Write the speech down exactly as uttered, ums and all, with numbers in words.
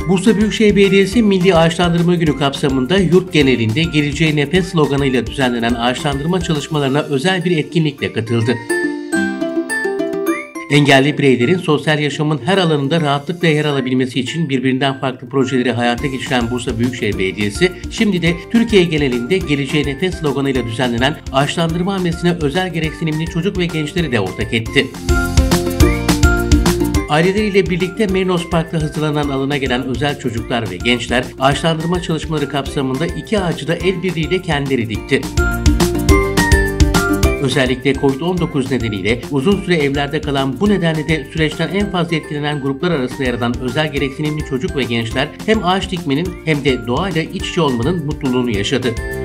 Bursa Büyükşehir Belediyesi Milli Ağaçlandırma Günü kapsamında yurt genelinde Geleceğe Nefes sloganıyla düzenlenen ağaçlandırma çalışmalarına özel bir etkinlikle katıldı. Engelli bireylerin sosyal yaşamın her alanında rahatlıkla yer alabilmesi için birbirinden farklı projeleri hayata geçiren Bursa Büyükşehir Belediyesi, şimdi de Türkiye genelinde Geleceğe Nefes sloganıyla düzenlenen ağaçlandırma hamlesine özel gereksinimli çocuk ve gençleri de ortak etti. Aileleriyle birlikte Merinos Park'ta hazırlanan alana gelen özel çocuklar ve gençler ağaçlandırma çalışmaları kapsamında iki ağacı da el birliğiyle kendileri dikti. Özellikle kovid on dokuz nedeniyle uzun süre evlerde kalan, bu nedenle de süreçten en fazla etkilenen gruplar arasında yer alan özel gereksinimli çocuk ve gençler hem ağaç dikmenin hem de doğayla iç içe olmanın mutluluğunu yaşadı.